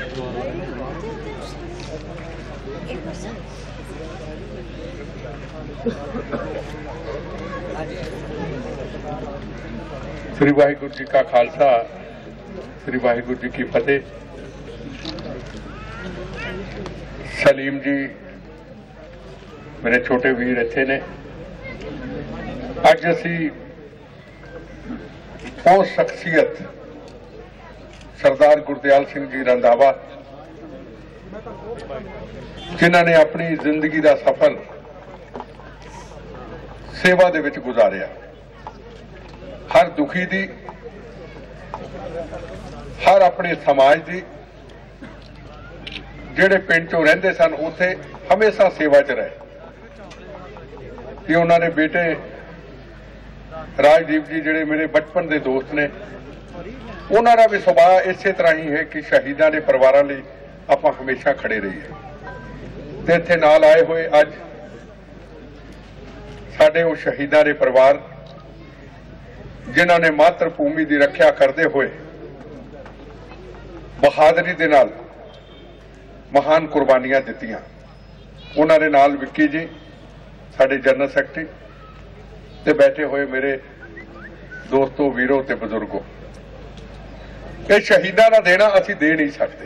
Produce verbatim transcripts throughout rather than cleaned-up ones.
श्री वाहिगुरु जी का खालसा, श्री वाहिगुरु जी की फतेह। सलीम जी मेरे छोटे वीर इत्थे ने। अज असी वो शख्सियत सरदार गुरदयाल सिंह जी रंधावा जिन्हां ने अपनी जिंदगी का सफर सेवा दे विच गुजारिया, हर दुखी दी, हर अपने समाज दी, जिहड़े पिंड चों रहिंदे सन उत्थे हमेशा सेवा च रहे। कि उन्होंने बेटे राजदीप जी जिहड़े मेरे बचपन के दोस्त ने, उन्हों का भी सुभाव इसे तरह ही है कि शहीदों के परिवारों लिए आपां हमेशा खड़े रहिए। ते इत्थे नाल आए हुए अज साडे उह शहीदों के परिवार जिन्होंने मातृभूमि की रक्षा करते हुए बहादुरी दे नाल महान कुर्बानियां दित्तियां। उन्होंने नाल विक्की जी साडे जनरल सैकटरी ते बैठे हुए मेरे दोस्तों, वीरों ते बुजुर्गों, ये शहीदों का देना असीं दे नहीं सकते।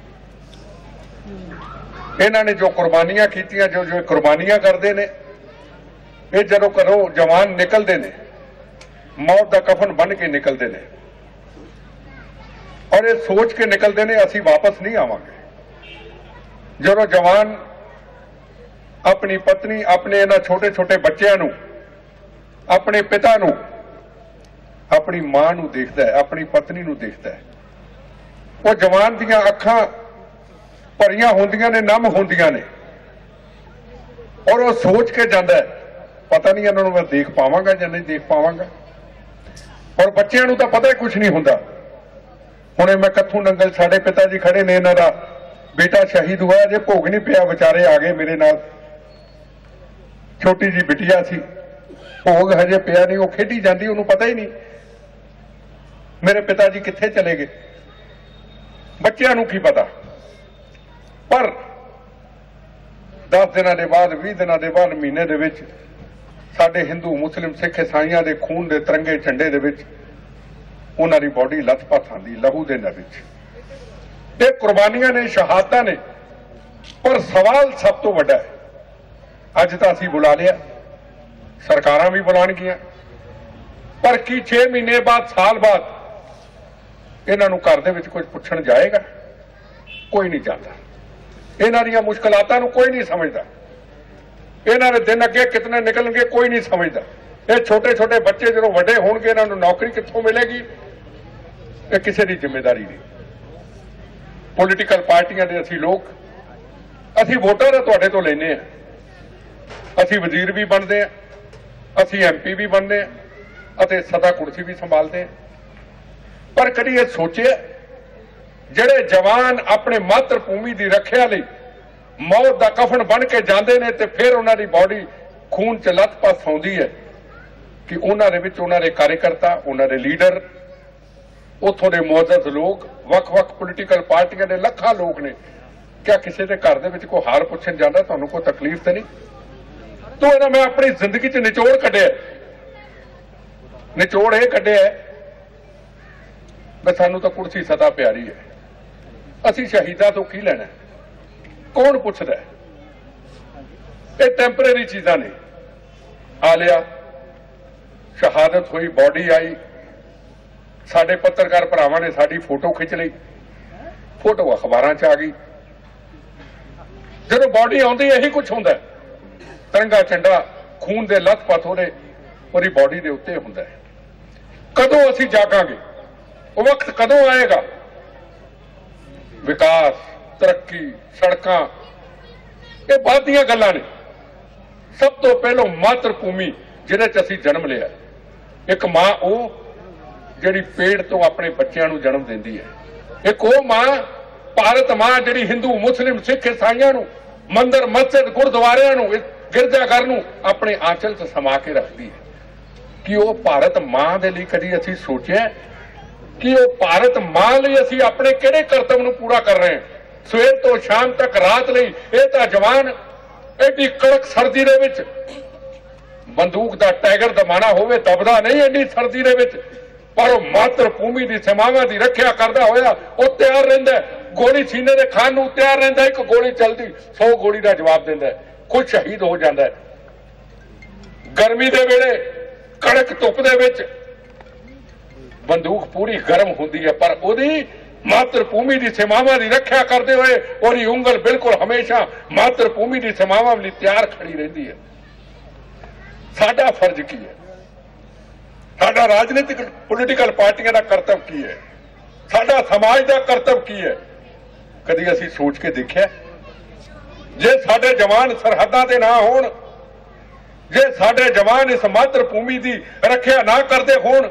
इन्होंने जो कुर्बानियां कीतियां, जो जो कुर्बानियां करते हैं, ये जदों घरों जवान निकलते हैं मौत का कफन बन के निकलते हैं और ये सोच के निकलते हैं असीं वापस नहीं आवांगे। जदों जवान अपनी पत्नी, अपने इन्हां छोटे छोटे बच्चों नूं, अपने पिता नूं, अपनी मां नूं देखदा है, अपनी पत्नी नूं देखदा है, वो जवान दीयां अखां भरियां होंदियां ने, नम होंदियां ने और वो सोच के जांदा है पता नहीं इन्हां नूं मैं देख पावांगा जां नहीं देख पावांगा। और बच्चों नूं तां पता ही कुछ नहीं हुंदा। हुणे मैं कत्थू नंगल साडे पिता जी खड़े ने, इन्हां दा बेटा शहीद हुआ, जे भोग नहीं पिया, बेचारे आ गए मेरे नाल। छोटी जी बिटिया सी, भोग हजे पिया नहीं, वो खेडी जाती, उन्होंने पता ही नहीं मेरे पिताजी कित्थे चले गए। बच्चों नूं की पता। पर दस दिनों के बाद, बीस दिनों के बाद, महीने दे विच साडे हिंदू, मुस्लिम, सिख, ईसाइयां दे खून दे तिरंगे झंडे दे विच उन्हां दी बॉडी लथपथ आंदी लहू दे नर विच। ये कुर्बानियां ने, शहादतां ने। पर सवाल सब तो वड्डा है, अज तां असीं बुला लिया, सरकारां भी बुलाणगियां, पर की छे महीने बाद, साल बाद इन्हां नूं घर दे विच कुछ पुछण जाएगा? कोई नहीं जाता। इन्हां दीयां मुश्किलातां नूं कोई नहीं समझदा। इन्हां दे दिन अगे कितने निकलणगे कोई नहीं समझदा। ये छोटे छोटे बच्चे जदों वड्डे होणगे, इन्हां नूं नौकरी कित्थों मिलेगी? ये किसी की जिम्मेदारी नहीं। पोलीटिकल पार्टियां दे असीं लोग, असीं वोटां तां तुहाडे तों लैणे आ, असीं वजीर भी बनते हैं, असीं एम पी भी बनते हैं अते सदा कुर्सी भी संभालते हैं। पर कभी ये सोचे जिहड़े जवान अपने मातृभूमि की रक्षा लई मौत का कफन बन के जाते हैं तो फिर उन्हां दी बॉडी खून च लथपथ आउंदी है कि उन्हां दे विच उन्हां दे कार्यकर्ता, उन्हां दे लीडर, उत्थों दे मुअज़्ज़ज़ लोग, वख-वख पोलीटिकल पार्टियां दे लखां लोग ने। क्या किसी के घर दे विच कोई हाल पुछण जांदा, तुहानूं कोई तकलीफ तो नहीं? तो इन्हां मैं अपनी जिंदगी च निचोड़ कढिया। निचोड़ ये कढिया मैं सानू तो कुर्सी सदा प्यारी है, असीं शहीदां तो की लैणा? कौन पुछदा है? ये टैंपरेरी चीज़ां ने। आ लिया, शहादत हुई, बॉडी आई, साडे पत्रकार भरावां ने साडी फोटो खिंच लई, फोटो अखबारां च आ गई। जदों बॉडी आउंदी यही कुछ हुंदा है, तिरंगा झंडा खून दे लथपथ ओहदे ओहदी बॉडी दे उत्ते हुंदा है। कदों असीं जागांगे? वो वक्त कदों आएगा? विकास, तरक्की, सड़कां, ये बाद दीयां गल्लां ने। सब तो पहलों मातृभूमि जिहदे च असीं जन्म लिया। एक मां ਉਹ ਜਿਹੜੀ पेड़ तो अपने बच्चों ਨੂੰ जन्म ਦਿੰਦੀ है। एक ਉਹ मां, भारत मां ਜਿਹੜੀ हिंदू, मुस्लिम, सिख, ईसाइयां ਨੂੰ, मंदिर, मस्जिद, गुरुद्वारिਆਂ ਨੂੰ, गिरजाघर ਨੂੰ अपने आंचल च समा के रखती है। कि ਉਹ भारत मां ਦੇ ਲਈ कभी असीं सोचिਆ कि वो भारत मां ਲਈ ਅਸੀਂ ਆਪਣੇ ਕਿਹੜੇ ਕਰਤੱਵ ਨੂੰ ਪੂਰਾ ਕਰ ਰਹੇ ਹਾਂ। ਸਵੇਰ ਤੋਂ ਸ਼ਾਮ ਤੱਕ ਰਾਤ ਲਈ ਇਹ ਤਾਂ ਜਵਾਨ ਐਡੀ ਕੜਕ ਸਰਦੀ ਦੇ ਵਿੱਚ ਬੰਦੂਕ ਦਾ ਟਾਈਗਰ ਦਮਾਣਾ ਹੋਵੇ ਦਬਦਾ ਨਹੀਂ ਐਡੀ ਸਰਦੀ ਦੇ ਵਿੱਚ, ਪਰ ਉਹ ਮਾਤਰ ਭੂਮੀ ਦੀ ਸੀਮਾਵਾਂ ਦੀ ਰੱਖਿਆ ਕਰਦਾ ਹੋਇਆ ਉਹ ਤਿਆਰ ਰਹਿੰਦਾ। ਗੋਲੀ ਸੀਨੇ ਦੇ ਖਾਣ ਨੂੰ ਤਿਆਰ ਰਹਿੰਦਾ। ਇੱਕ ਗੋਲੀ ਚੱਲਦੀ ਸੌ ਗੋਲੀ ਦਾ ਜਵਾਬ ਦਿੰਦਾ। ਖੁਦ ਸ਼ਹੀਦ ਹੋ ਜਾਂਦਾ। ਗਰਮੀ ਦੇ ਵੇਲੇ ਕੜਕ ਧੁੱਪ ਦੇ ਵਿੱਚ ਬੰਦੂਕ ਪੂਰੀ ਗਰਮ ਹੁੰਦੀ ਹੈ, ਪਰ ਉਹਦੀ ਮਾਤਰ ਭੂਮੀ ਦੀ ਸੀਮਾਵਾਂ ਦੀ ਰੱਖਿਆ ਕਰਦੇ ਹੋਏ ਉਹਦੀ ਉਂਗਲ ਬਿਲਕੁਲ ਹਮੇਸ਼ਾ ਮਾਤਰ ਭੂਮੀ ਦੀ ਸੀਮਾਵਾਂ ਲਈ ਤਿਆਰ ਖੜੀ ਰਹਿੰਦੀ ਹੈ। ਸਾਡਾ ਫਰਜ਼ ਕੀ ਹੈ? ਸਾਡਾ ਰਾਜਨੀਤਿਕ ਪੋਲੀਟੀਕਲ ਪਾਰਟੀਆਂ ਦਾ ਕਰਤੱਵ ਕੀ ਹੈ? ਸਾਡਾ ਸਮਾਜ ਦਾ ਕਰਤੱਵ ਕੀ ਹੈ? ਕਦੀ ਅਸੀਂ ਸੋਚ ਕੇ ਦੇਖਿਆ? ਜੇ ਸਾਡੇ ਜਵਾਨ ਸਰਹੱਦਾਂ ਤੇ ਨਾ ਹੋਣ, ਜੇ ਸਾਡੇ ਜਵਾਨ ਇਸ ਮਾਤਰ ਭੂਮੀ ਦੀ ਰੱਖਿਆ ਨਾ ਕਰਦੇ ਹੋਣ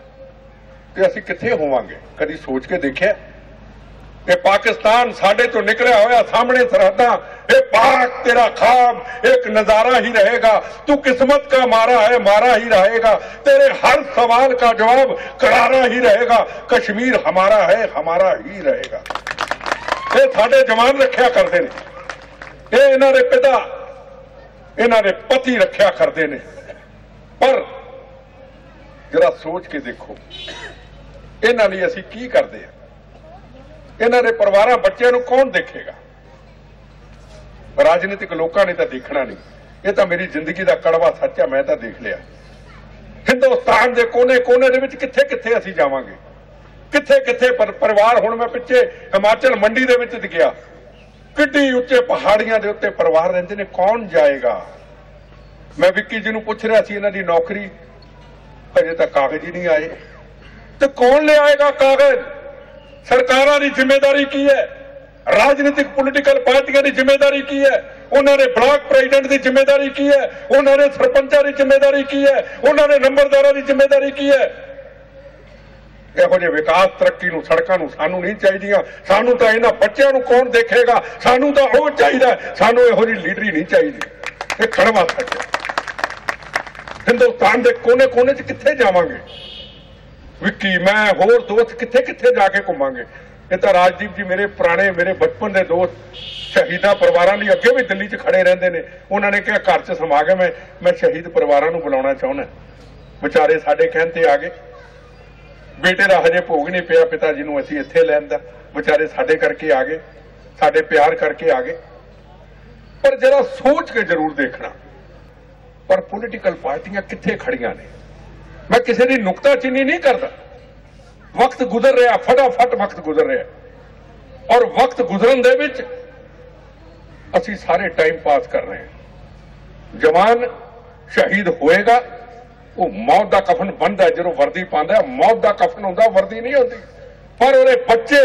ਤੇ ਅਸੀਂ ਕਿੱਥੇ ਹੋਵਾਂਗੇ? ਕਦੀ ਸੋਚ ਕੇ ਦੇਖਿਆ? ਇਹ ਪਾਕਿਸਤਾਨ ਸਾਡੇ ਤੋਂ ਨਿਕਲਿਆ ਹੋਇਆ ਸਾਹਮਣੇ ਸਰਹੱਦਾਂ, ਇਹ पाक तेरा ख्वाब एक नजारा ही रहेगा, तू किस्मत का मारा है मारा ही रहेगा, तेरे हर सवाल का जवाब करारा ही रहेगा, कश्मीर हमारा है हमारा ही रहेगा। ये साडे जवान रखिया करते ने, ये इन्हां दे पिता इन्हां दे पति रखिया करते ने। पर जरा सोच के देखो इन्हां लई असीं की करदे आ? इन्हां दे परिवारां बच्चों नूं कौन देखेगा? राजनीतिक लोगों ने तो देखना नहीं। ये तो मेरी जिंदगी का कड़वा सच है, मैं तो देख लिया। हिंदुस्तान के कोने कोने दे विच किथे किथे असीं जावांगे, किथे किथे पर परिवार। हुण मैं पिछे हिमाचल मंडी दे विच गया, किड्डी उच्चे पहाड़ियां दे उत्ते परिवार रहिंदे ने, कौन जाएगा? मैं विक्की जी नूं पुछ रहा सी, इन्हां दी नौकरी अजे तक कागज ही नहीं आए, तो कौन ले आएगा कागज? सरकारां दी जिम्मेदारी की है? राजनीतिक पोलीटिकल पार्टियां की जिम्मेदारी की है? उन्होंने ब्लॉक प्रेसिडेंट की जिम्मेदारी की है? उन्होंने सरपंचा की जिम्मेदारी की है? उन्होंने नंबरदारा की जिम्मेदारी की है? इहो जिहे विकास तरक्की नूं सड़कां नूं सानूं नहीं चाहीदियां। सानूं तां इन्हां बच्चिआं नूं कौन देखेगा? सानूं तां ओह चाहीदा, सानूं इहो जिही लीडरी नहीं चाहीदी। ये कड़वा सच है। हिंदुस्तान के कोने कोने च कित्थे जावांगे? विक्की मैं होर दोस्त कित्थे कित्थे जाके घुमांगे? ये तो राजदीप जी मेरे पुराने मेरे बचपन के दोस्त शहीदा परिवारों लिए अगे भी दिल्ली च खड़े रहते हैं। उन्होंने कहा घर च समा गए, मैं मैं शहीद परिवारों को बुलाना चाहना। बेचारे साडे कहण ते आ गए, बेटे का हजे भोग नहीं पिया पिता जी नूं असीं इत्थे लैण दा, बेचारे साडे करके आ गए, साडे प्यार करके आ गए। पर जरा सोच के जरूर देखना, पर पोलीटिकल पार्टियां कित्थे खड़ियां ने? मैं किसी की नुक्ताचीनी नहीं करता। वक्त गुजर रहा, फटाफट वक्त गुजर रहा, और वक्त गुजरन दे विच असी सारे टाइम पास कर रहे हैं। जवान शहीद होएगा, वो मौत का कफन बनता है, जो वर्दी पांदा मौत का कफन होंदा, वर्दी नहीं होती। पर उहदे बच्चे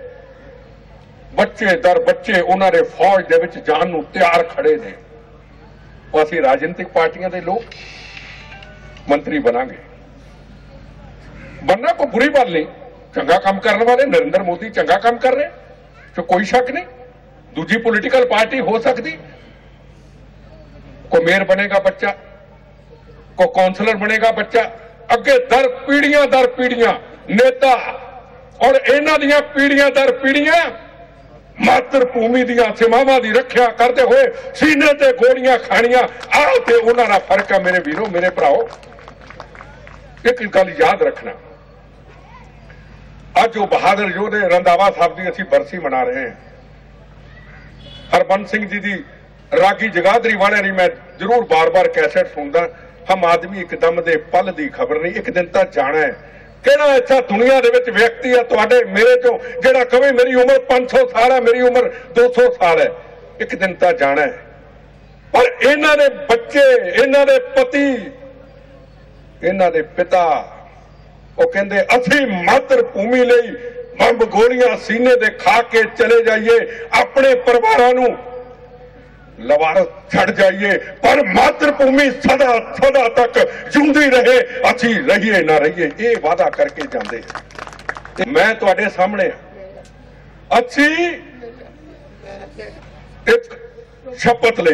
बच्चे दर बच्चे उन्होंने फौज दे विच जान नूं तैयार खड़े ने। असी राजनीतिक पार्टियां दे लोग मंत्री बनांगे, बनना कोई बुरी बात नहीं। चंगा काम करने वाले नरेंद्र मोदी चंगा काम कर रहे, तो कोई शक नहीं। दूजी पॉलिटिकल पार्टी हो सकती, कोई मेयर बनेगा बच्चा, कोई काउंसलर बनेगा बच्चा। अगे दर पीढ़ियां दर पीढ़ियां नेता, और इन्हां दियां पीढ़ियां दर पीढ़ियां मातृभूमि दियां सीमावां दी रखिया करते हुए सीने ते गोलियां खाणियां। आह ते उन्हां दा फर्क है मेरे वीरों मेरे भराओ। एक गल याद रखना, आज जो बहादुर योधे रंधावा साहब की असी बरसी मना रहे हैं। हरबंस सिंह जी की रागी जगाधरी वाले नहीं, मैं जरूर बार बार कैसेट सुनदा। हम आदमी एकदम दे पल की खबर नहीं, एक दिन तो जाना है। कहना अच्छा दुनिया दे विच व्यक्ति है तुहाडे मेरे चो जिहड़ा कहे मेरी उम्र पांच सौ साल है, मेरी उम्र दो सौ साल है, एक दिन तो जाना है। पर इन्हां दे बच्चे, इन्हां दे पति, इन्हां दे पिता वो कहते असी मातृभूमि लई बंब गोलियां सीने दे खा के चले जाइए, अपने परिवारां नूं लवारस छड़ जाइए, पर मातृभूमि सदा सदा तक जिंदी रहे, असी रहिए ना रहिए, ये वादा करके जाते। मैं तुहाडे सामने असी एक शपथ लई,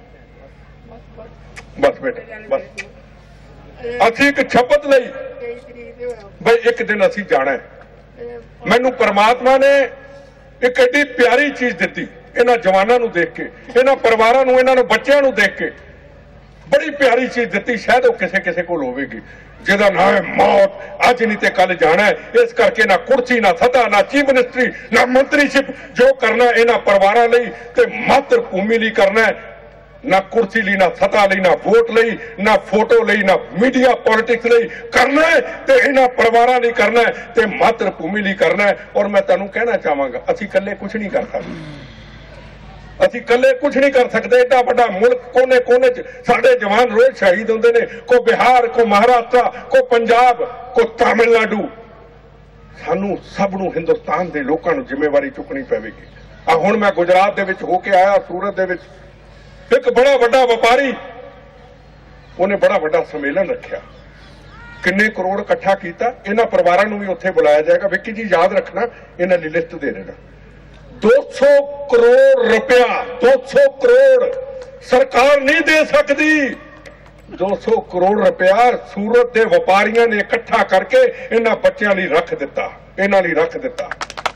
बस बेटा बस, असी एक शपथ लई भाई एक दिन असी जाना है। मैनू परमात्मा ने एक एडी प्यारी चीज दी इन्हां जवानां नूं देख के, इन्हां परिवारां नूं, इन्हां नूं बच्चिआं नूं देख के बड़ी प्यारी चीज दी। शायद वो किसे किसे कोल होवेगी जिहदा नाम है मौत, अज नहीं तो कल जाना है। इस करके ना कुर्सी, ना सत्ता, ना चीफ मिनिस्ट्री, ना मंत्रीशिप, जो करना इन्हां परिवारां लई ते मात्र भूमि लई करना है। ना कुर्सी ली, ना सत्ता ली, ना वोट लई, ना फोटो लई, ना मीडिया पॉलिटिक्स लई करना है, ते इन्हां परिवारां लई करना है, ते मात्र भूमि लई करना है। और मैं तुहानूं कहना चाहांगा, असीं इकल्ले कुछ नहीं कर सकते, असीं कल्ले कुछ नहीं कर सकते। एडा बड़ा मुल्क, कोने कोने च साडे जवान रोज शहीद होंदे ने, को बिहार, को महाराष्ट्र, को पंजाब, को तमिलनाडु। सानू सब नूं हिंदुस्तान दे लोकां नूं जिम्मेवारी चुकनी पवेगी। आ हुण मैं गुजरात दे विच होके आया, सूरत दे विच एक बड़ा वड्डा व्यापारी, उन्हें बड़ा वड्डा सम्मेलन रखिया, किन्ने करोड़ इकट्ठा कीता। इन्हां परिवारां नूं भी उत्थे बुलाया जाएगा। विक्की जी याद रखना, इन्हां दी लिस्ट दे देना। दो सौ करोड़ रुपया, दो सौ करोड़ सरकार नहीं दे सकती। दो सौ करोड़ रुपया सूरत के व्यापारियों ने इकट्ठा करके इन्हां बच्चों लिए रख दिता, इन्हां लिए रख दिता।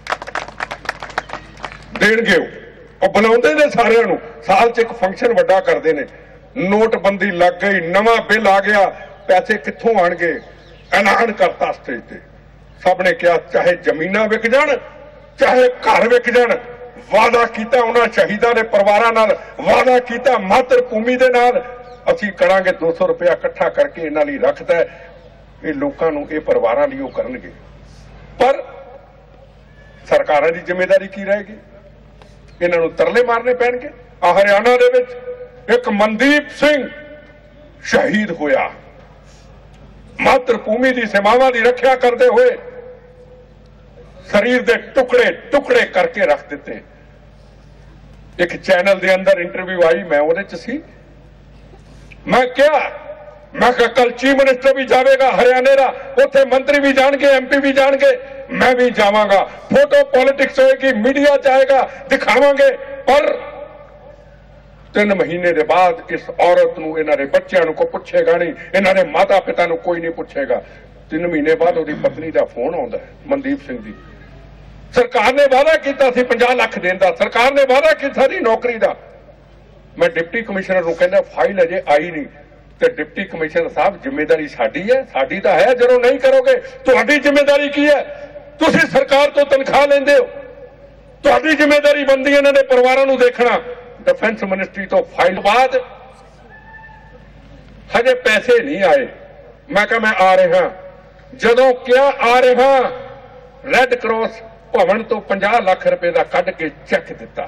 देणगे वो बुलाउंदे ने सारिਆਂ ਨੂੰ, साल च एक फंक्शन वड्डा करते हैं। नोटबंदी लग गई, नवा बिल आ गया, पैसे कित्थों आणगे? ऐलान करता स्टेज ते, सब ने कहा चाहे जमीनां विक जाण, चाहे घर विक जाण। वादा किया उन्होंने शहीदों के परिवारों नाल, वादा किया मात्र भूमि के नाल असीं करांगे। दो सौ रुपया इकट्ठा करके इन्हां लई रखदा है, ये लोकां नूं, ये परिवारां लई ओह करनगे। पर सरकारां दी जिम्मेदारी की रहेगी? इन्हां नूं तरले मारने पैणगे। आ हरियाणा दे विच एक मनदीप सिंह शहीद होया, मात्र भूमि की सीमावां की रखिया करते हुए शरीर के टुकड़े टुकड़े करके रख दिते। एक चैनल के अंदर इंटरव्यू आई, मैं उहदे च सी। मैं क्या मैं कहा कल चीफ मिनिस्टर भी जाएगा हरियाणे का, उत्थे मंत्री भी जाएंगे, एमपी भी जाएंगे, मैं भी जावांगा। फोटो पॉलिटिक्स होएगी, मीडिया चाहेगा, दिखावांगे। पर तीन महीने के बाद इस औरत नूं, इन्हां दे बच्चों नूं कोई पुछेगा नहीं, इन्हां दे माता पिता नूं कोई नहीं पुछेगा। तीन महीने बाद उहदी पत्नी का फोन आउंदा है, मनदीप सिंह दी। सरकार ने वादा किया सी पचास लाख देण दा, सरकार ने वादा किया सी नौकरी का। मैं डिप्टी कमिश्नर नूं कहंदा फाइल अजे आई नहीं, तो डिप्टी कमिश्नर साहब जिम्मेदारी साडी है, साडी तां है, जदों नहीं करोगे तुहाडी जिम्मेदारी की है? तुसीं सरकार तो तनख्वाह लैंदे हो, तुहाडी जिम्मेदारी बनदी है इन्हां दे परिवारां नूं देखना। डिफेंस मिनिस्ट्री तो फाइल बाद हजे पैसे नहीं आए। मैं कहा मैं आ रहा, जदों क्या आ रहा, रैड क्रॉस भवन तो पचास लाख रुपए का कढ़ के चैक दिता।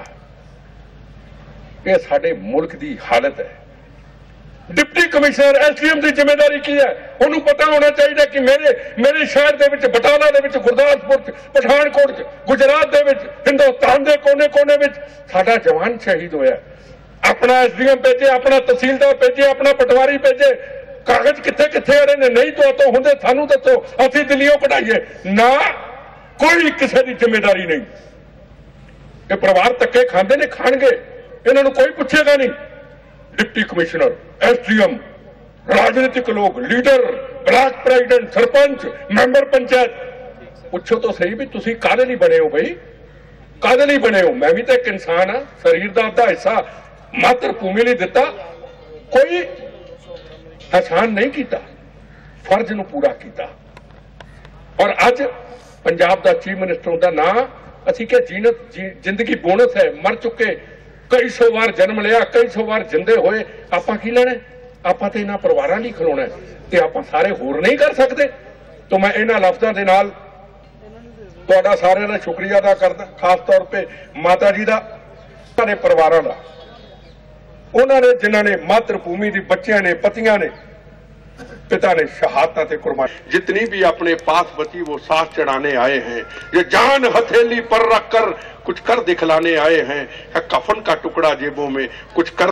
यह साडे मुल्क की हालत है। डिप्टी कमिश्नर एसडीएम की जिम्मेदारी की है? उन्होंने पता होना चाहिए कि मेरे मेरे शहर के विच, बटाला के विच, गुरदासपुर, पठानकोट, गुजरात के विच, हिंदुस्तान के कोने कोने में साडा जवान शहीद होया। अपना एसडीएम भेजे, अपना तहसीलदार भेजे, अपना पटवारी भेजे, कागज किथे किथे अड़े ने? नहीं तो तो होंदे सानू दसो, असीं दिल्लीओं कढाईए ना। कोई किसी की जिम्मेदारी नहीं। ये परिवार धक्के खांदे ने, खाणगे, इन्हां नूं कोई पुछेगा नहीं। डिप्टी कमिश्नर, एसडीएम, राजनीतिक लोग, leader, block president, sarpanch, member panchayat, पूछो तो सही भी तुसीं काहदे लई बने हो? बई काहदे लई बने हो? मैं भी तो एक इंसान हाँ, शरीर का अद्धा हिस्सा मात्र भूमि लई दिता। कोई एहसान नहीं किया, फर्ज नूं पूरा किया। और अज पंजाब का चीफ मिनिस्टर का ना असीं क्या जीनत जी, जिंदगी बोनस है, मर चुके, कई सौ बार जन्म लिया, कई सौ बार जिंदे होए, आपां की लेना? आपां ते इन्हां परिवारां लई खलोना है, ते आपां सारे होर नहीं कर सकते। तो मैं इन्हां लफ्ज़ां दे नाल तुहाडा सारिआं दा शुक्रिया अदा करदा, खास तौर पे माता जी का, सारे परिवारां दा, उन्होंने जिन्हां ने मातृ भूमि दी, बच्चिआं ने, पतियां ने, पिता ने शहादत ते कुर्बानी। जितनी भी अपने पास बची वो साथ चढ़ाने आए हैं, ये जान हथेली पर रखकर कुछ कर दिखलाने आए हैं, है कफन का टुकड़ा जेबों में कुछ कर।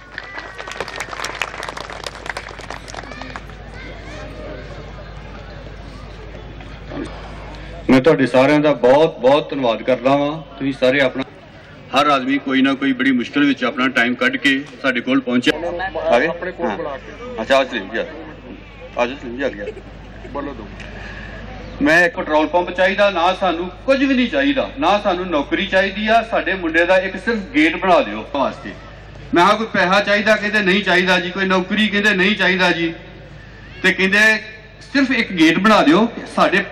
मैं तुहाडे सारिਆਂ ਦਾ बहुत बहुत धन्यवाद करदा वां। तुसीं सारे अपना, हर आदमी कोई ना कोई बड़ी मुश्किल विच अपना टाइम कढ के साडे कोल पहुंचे। अच्छा आज लिख गया, आज लिख गया, बोलो दो। मैं एक पेट्रोल पंप चाहिए ना, सानू कुछ भी नहीं चाहिए ना, सानू नौकरी चाहिए आ। साडे मुंडे दा एक सिर्फ गेट बना दिओ वास्ते। मैं हाँ कोई पैसा चाहिए, कहते नहीं चाहिए जी, कोई नौकरी कहते नहीं चाहिए जी, ते कहते सिर्फ एक गेट बना दिओ साडे।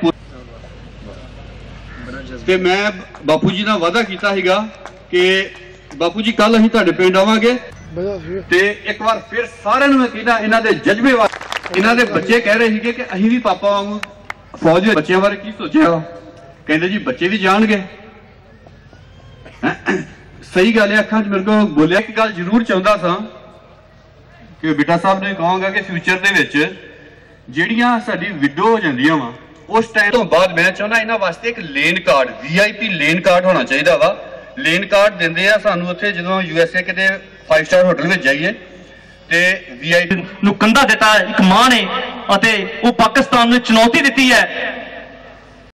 ते मैं बापू जी नाल वादा कीता सीगा कि बापू जी कल असीं तुहाडे पिंड आवांगे, ते एक बार फिर सारिआं नूं मैं कहना इन्हां दे जज्बे वास्ते। इन्हां दे बच्चे कह रहे सीगे कि असीं भी पापा वांगू फौज में बच्चों बारे की सोचा, कहते जी बच्चे भी जाणगे। सही गल है, अखां च मेरे को बोलिया। एक गल जरूर चाहुंदा सा कि बिट्टा साहब ने कहांगा कि फ्यूचर दे विच जिहड़ियां साडी विडो हो जांदियां वा, उस टाइम तो बाद मैं चाहुंदा इन्हां वास्ते एक lane card, V I P lane card होना चाहिए वा। लेन कार्ड दिंदे आ सानू उत्थे जदों यूएसए किते फाइव स्टार होटल में जाइए, ते वी आई पी नूं कंधा दिता एक मां ने, अते वो पाकिस्तान नूं चुनौती दी है